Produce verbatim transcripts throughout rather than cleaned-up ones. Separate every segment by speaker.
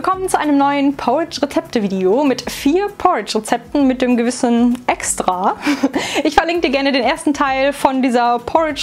Speaker 1: willkommen zu einem neuen Porridge-Rezepte-Video mit vier Porridge-Rezepten mit dem gewissen Extra. Ich verlinke dir gerne den ersten Teil von dieser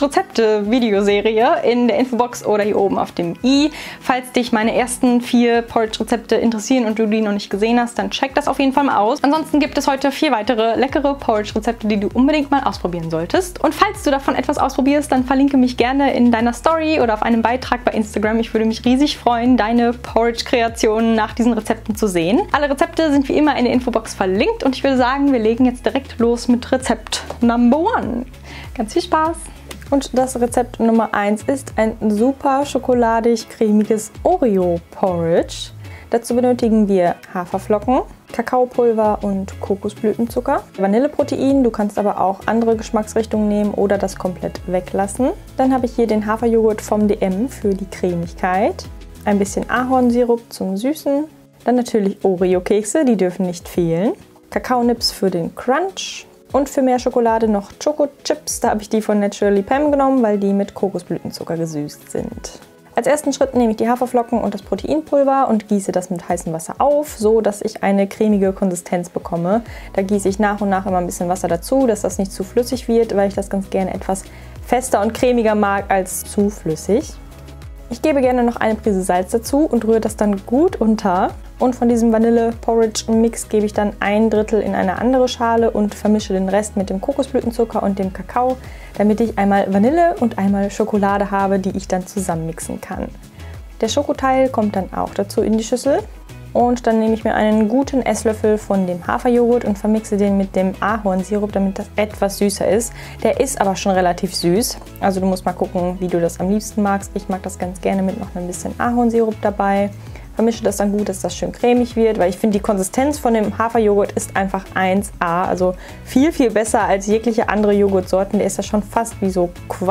Speaker 1: Porridge-Rezepte-Videoserie in der Infobox oder hier oben auf dem i. Falls dich meine ersten vier Porridge-Rezepte interessieren und du die noch nicht gesehen hast, dann check das auf jeden Fall mal aus. Ansonsten gibt es heute vier weitere leckere Porridge-Rezepte, die du unbedingt mal ausprobieren solltest. Und falls du davon etwas ausprobierst, dann verlinke mich gerne in deiner Story oder auf einem Beitrag bei Instagram. Ich würde mich riesig freuen, deine Porridge-Kreationen nach diesen Rezepten zu sehen. Alle Rezepte sind wie immer in der Infobox verlinkt und ich würde sagen, wir legen jetzt direkt los mit Rezept Number One. Ganz viel Spaß! Und das Rezept Nummer eins ist ein super schokoladig-cremiges Oreo-Porridge. Dazu benötigen wir Haferflocken, Kakaopulver und Kokosblütenzucker, Vanilleprotein, du kannst aber auch andere Geschmacksrichtungen nehmen oder das komplett weglassen. Dann habe ich hier den Haferjoghurt vom D M für die Cremigkeit, ein bisschen Ahornsirup zum Süßen, dann natürlich Oreo-Kekse, die dürfen nicht fehlen, Kakaonips für den Crunch und für mehr Schokolade noch Choco-Chips, da habe ich die von Naturally Pam genommen, weil die mit Kokosblütenzucker gesüßt sind. Als ersten Schritt nehme ich die Haferflocken und das Proteinpulver und gieße das mit heißem Wasser auf, so dass ich eine cremige Konsistenz bekomme. Da gieße ich nach und nach immer ein bisschen Wasser dazu, dass das nicht zu flüssig wird, weil ich das ganz gerne etwas fester und cremiger mag als zu flüssig. Ich gebe gerne noch eine Prise Salz dazu und rühre das dann gut unter. Und von diesem Vanille-Porridge-Mix gebe ich dann ein Drittel in eine andere Schale und vermische den Rest mit dem Kokosblütenzucker und dem Kakao, damit ich einmal Vanille und einmal Schokolade habe, die ich dann zusammenmixen kann. Der Schokoteil kommt dann auch dazu in die Schüssel. Und dann nehme ich mir einen guten Esslöffel von dem Haferjoghurt und vermixe den mit dem Ahornsirup, damit das etwas süßer ist. Der ist aber schon relativ süß, also du musst mal gucken, wie du das am liebsten magst. Ich mag das ganz gerne mit noch ein bisschen Ahornsirup dabei. Vermische das dann gut, dass das schön cremig wird, weil ich finde, die Konsistenz von dem Haferjoghurt ist einfach eins A. Also viel, viel besser als jegliche andere Joghurtsorten. Der ist ja schon fast wie so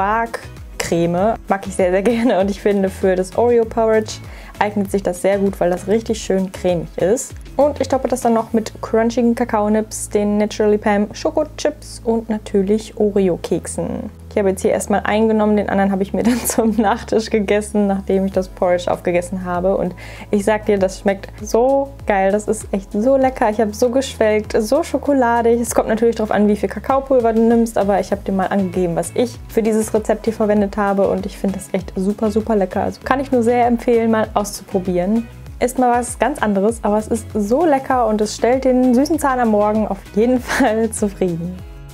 Speaker 1: Quarkcreme. Mag ich sehr, sehr gerne und ich finde, für das Oreo-Porridge eignet sich das sehr gut, weil das richtig schön cremig ist. Und ich toppe das dann noch mit crunchigen Kakaonips, den Naturally Pam Schokochips und natürlich Oreo-Keksen. Ich habe jetzt hier erstmal eingenommen, den anderen habe ich mir dann zum Nachtisch gegessen, nachdem ich das Porridge aufgegessen habe. Und ich sag dir, das schmeckt so geil, das ist echt so lecker. Ich habe so geschwelgt, so schokoladig. Es kommt natürlich darauf an, wie viel Kakaopulver du nimmst, aber ich habe dir mal angegeben, was ich für dieses Rezept hier verwendet habe. Und ich finde das echt super, super lecker. Also kann ich nur sehr empfehlen, mal auszuprobieren. Ist mal was ganz anderes, aber es ist so lecker und es stellt den süßen Zahn am Morgen auf jeden Fall zufrieden.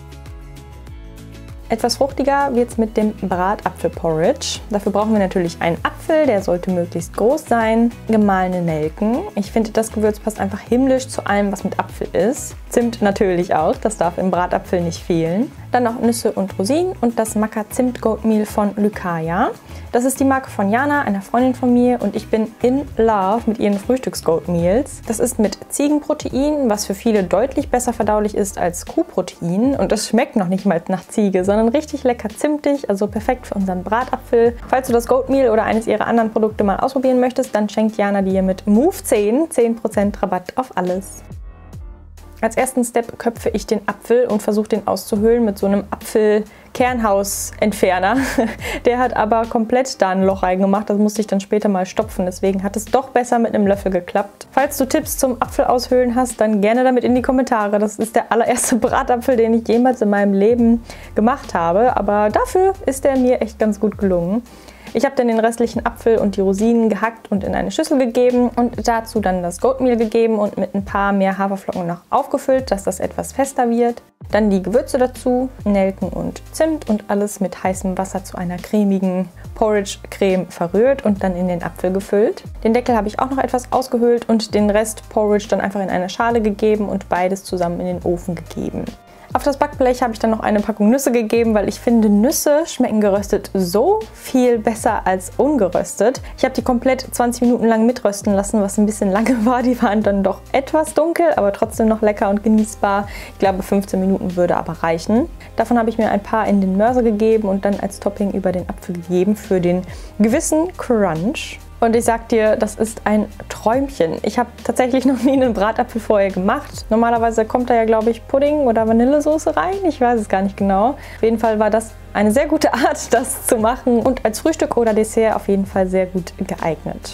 Speaker 1: Etwas fruchtiger wird es mit dem Bratapfel-Porridge. Dafür brauchen wir natürlich einen Apfel, der sollte möglichst groß sein, gemahlene Nelken. Ich finde, das Gewürz passt einfach himmlisch zu allem, was mit Apfel ist. Zimt natürlich auch, das darf im Bratapfel nicht fehlen. Dann noch Nüsse und Rosinen und das Maca Zimt Goatmeal von Lykaya. Das ist die Marke von Jana, einer Freundin von mir, und ich bin in love mit ihren Frühstücks-Goatmeals. Das ist mit Ziegenprotein, was für viele deutlich besser verdaulich ist als Kuhprotein. Und es schmeckt noch nicht mal nach Ziege, sondern richtig lecker zimtig, also perfekt für unseren Bratapfel. Falls du das Goatmeal oder eines ihrer anderen Produkte mal ausprobieren möchtest, dann schenkt Jana dir mit Move zehn zehn Prozent Rabatt auf alles. Als ersten Step köpfe ich den Apfel und versuche den auszuhöhlen mit so einem Apfel-Kernhausentferner. Der hat aber komplett da ein Loch reingemacht, das musste ich dann später mal stopfen, deswegen hat es doch besser mit einem Löffel geklappt. Falls du Tipps zum Apfelaushöhlen hast, dann gerne damit in die Kommentare. Das ist der allererste Bratapfel, den ich jemals in meinem Leben gemacht habe, aber dafür ist der mir echt ganz gut gelungen. Ich habe dann den restlichen Apfel und die Rosinen gehackt und in eine Schüssel gegeben und dazu dann das Goatmeal gegeben und mit ein paar mehr Haferflocken noch aufgefüllt, dass das etwas fester wird. Dann die Gewürze dazu, Nelken und Zimt und alles mit heißem Wasser zu einer cremigen Porridge-Creme verrührt und dann in den Apfel gefüllt. Den Deckel habe ich auch noch etwas ausgehöhlt und den Rest Porridge dann einfach in eine Schale gegeben und beides zusammen in den Ofen gegeben. Auf das Backblech habe ich dann noch eine Packung Nüsse gegeben, weil ich finde, Nüsse schmecken geröstet so viel besser als ungeröstet. Ich habe die komplett zwanzig Minuten lang mitrösten lassen, was ein bisschen lange war. Die waren dann doch etwas dunkel, aber trotzdem noch lecker und genießbar. Ich glaube, fünfzehn Minuten würde aber reichen. Davon habe ich mir ein paar in den Mörser gegeben und dann als Topping über den Apfel gegeben für den gewissen Crunch. Und ich sag dir, das ist ein Träumchen. Ich habe tatsächlich noch nie einen Bratapfel vorher gemacht. Normalerweise kommt da ja, glaube ich, Pudding oder Vanillesoße rein. Ich weiß es gar nicht genau. Auf jeden Fall war das eine sehr gute Art, das zu machen. Und als Frühstück oder Dessert auf jeden Fall sehr gut geeignet.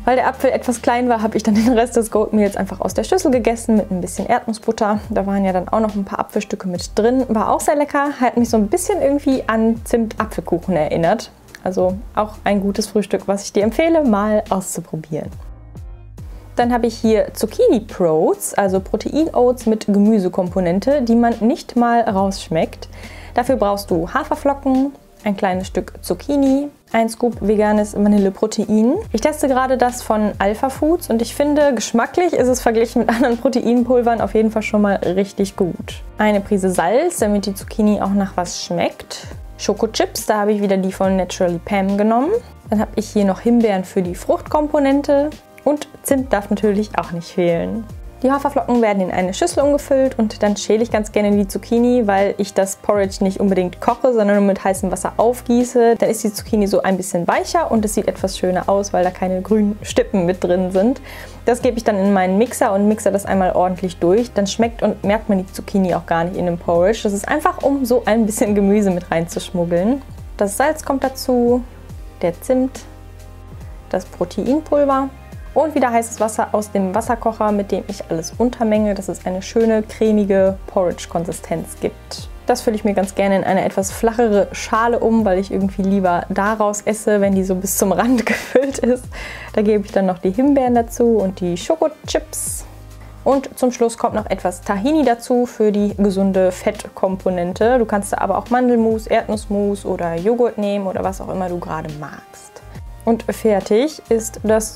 Speaker 1: Weil der Apfel etwas klein war, habe ich dann den Rest des Goatmeals einfach aus der Schüssel gegessen mit ein bisschen Erdnussbutter. Da waren ja dann auch noch ein paar Apfelstücke mit drin. War auch sehr lecker, hat mich so ein bisschen irgendwie an Zimt-Apfelkuchen erinnert. Also auch ein gutes Frühstück, was ich dir empfehle, mal auszuprobieren. Dann habe ich hier Zucchini Proats, also Protein-Oats mit Gemüsekomponente, die man nicht mal rausschmeckt. Dafür brauchst du Haferflocken, ein kleines Stück Zucchini, ein Scoop veganes Vanilleprotein. Ich teste gerade das von Alpha Foods und ich finde, geschmacklich ist es verglichen mit anderen Proteinpulvern auf jeden Fall schon mal richtig gut. Eine Prise Salz, damit die Zucchini auch nach was schmeckt. Schokochips, da habe ich wieder die von Naturally Pam genommen. Dann habe ich hier noch Himbeeren für die Fruchtkomponente und Zimt darf natürlich auch nicht fehlen. Die Haferflocken werden in eine Schüssel umgefüllt und dann schäle ich ganz gerne die Zucchini, weil ich das Porridge nicht unbedingt koche, sondern nur mit heißem Wasser aufgieße. Dann ist die Zucchini so ein bisschen weicher und es sieht etwas schöner aus, weil da keine grünen Stippen mit drin sind. Das gebe ich dann in meinen Mixer und mixe das einmal ordentlich durch. Dann schmeckt und merkt man die Zucchini auch gar nicht in dem Porridge. Das ist einfach, um so ein bisschen Gemüse mit reinzuschmuggeln. Das Salz kommt dazu, der Zimt, das Proteinpulver. Und wieder heißes Wasser aus dem Wasserkocher, mit dem ich alles untermenge, dass es eine schöne, cremige Porridge-Konsistenz gibt. Das fülle ich mir ganz gerne in eine etwas flachere Schale um, weil ich irgendwie lieber daraus esse, wenn die so bis zum Rand gefüllt ist. Da gebe ich dann noch die Himbeeren dazu und die Schokochips. Und zum Schluss kommt noch etwas Tahini dazu für die gesunde Fettkomponente. Du kannst da aber auch Mandelmus, Erdnussmus oder Joghurt nehmen oder was auch immer du gerade magst. Und fertig ist das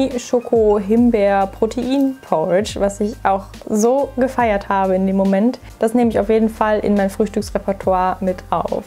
Speaker 1: Zucchini-Schoko-Himbeer-Protein-Porridge, was ich auch so gefeiert habe in dem Moment. Das nehme ich auf jeden Fall in mein Frühstücksrepertoire mit auf.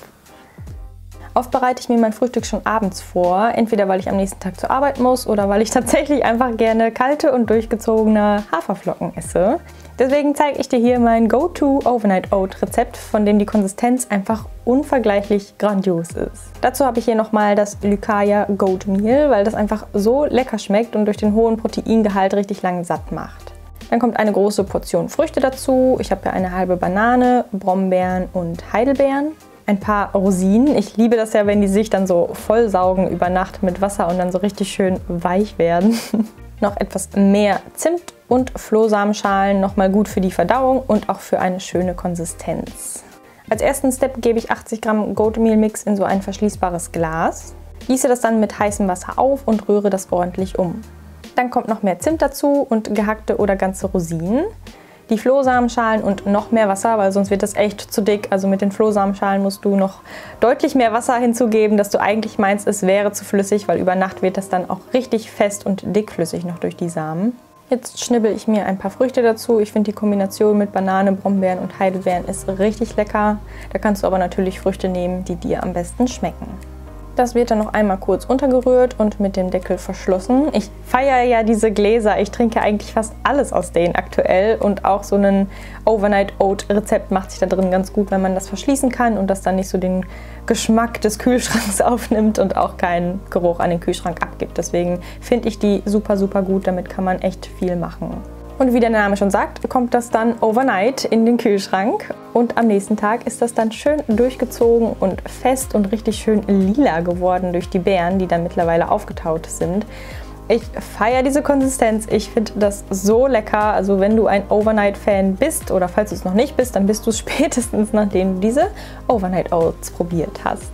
Speaker 1: Oft bereite ich mir mein Frühstück schon abends vor, entweder weil ich am nächsten Tag zur Arbeit muss oder weil ich tatsächlich einfach gerne kalte und durchgezogene Haferflocken esse. Deswegen zeige ich dir hier mein Go-To Overnight Oat Rezept, von dem die Konsistenz einfach unvergleichlich grandios ist. Dazu habe ich hier nochmal das Lykaya Goat Meal, weil das einfach so lecker schmeckt und durch den hohen Proteingehalt richtig lange satt macht. Dann kommt eine große Portion Früchte dazu. Ich habe hier eine halbe Banane, Brombeeren und Heidelbeeren. Ein paar Rosinen. Ich liebe das ja, wenn die sich dann so vollsaugen über Nacht mit Wasser und dann so richtig schön weich werden. Noch etwas mehr Zimt und Flohsamenschalen, nochmal gut für die Verdauung und auch für eine schöne Konsistenz. Als ersten Step gebe ich achtzig Gramm Goatmeal Mix in so ein verschließbares Glas. Gieße das dann mit heißem Wasser auf und rühre das ordentlich um. Dann kommt noch mehr Zimt dazu und gehackte oder ganze Rosinen. Die Flohsamenschalen und noch mehr Wasser, weil sonst wird das echt zu dick. Also mit den Flohsamenschalen musst du noch deutlich mehr Wasser hinzugeben, dass du eigentlich meinst, es wäre zu flüssig, weil über Nacht wird das dann auch richtig fest und dickflüssig noch durch die Samen. Jetzt schnibbel ich mir ein paar Früchte dazu. Ich finde die Kombination mit Banane, Brombeeren und Heidelbeeren ist richtig lecker. Da kannst du aber natürlich Früchte nehmen, die dir am besten schmecken. Das wird dann noch einmal kurz untergerührt und mit dem Deckel verschlossen. Ich feiere ja diese Gläser. Ich trinke eigentlich fast alles aus denen aktuell. Und auch so ein Overnight Oat Rezept macht sich da drin ganz gut, wenn man das verschließen kann und das dann nicht so den Geschmack des Kühlschranks aufnimmt und auch keinen Geruch an den Kühlschrank abgibt. Deswegen finde ich die super, super gut. Damit kann man echt viel machen. Und wie der Name schon sagt, kommt das dann overnight in den Kühlschrank und am nächsten Tag ist das dann schön durchgezogen und fest und richtig schön lila geworden durch die Beeren, die dann mittlerweile aufgetaut sind. Ich feiere diese Konsistenz, ich finde das so lecker. Also wenn du ein Overnight-Fan bist oder falls du es noch nicht bist, dann bist du es spätestens, nachdem du diese Overnight Oats probiert hast.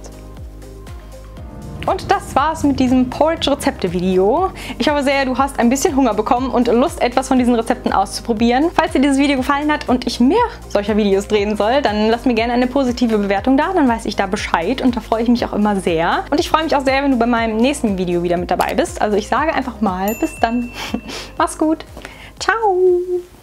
Speaker 1: Und das war's mit diesem Porridge-Rezepte-Video. Ich hoffe sehr, du hast ein bisschen Hunger bekommen und Lust, etwas von diesen Rezepten auszuprobieren. Falls dir dieses Video gefallen hat und ich mehr solcher Videos drehen soll, dann lass mir gerne eine positive Bewertung da, dann weiß ich da Bescheid und da freue ich mich auch immer sehr. Und ich freue mich auch sehr, wenn du bei meinem nächsten Video wieder mit dabei bist. Also ich sage einfach mal, bis dann. Mach's gut. Ciao.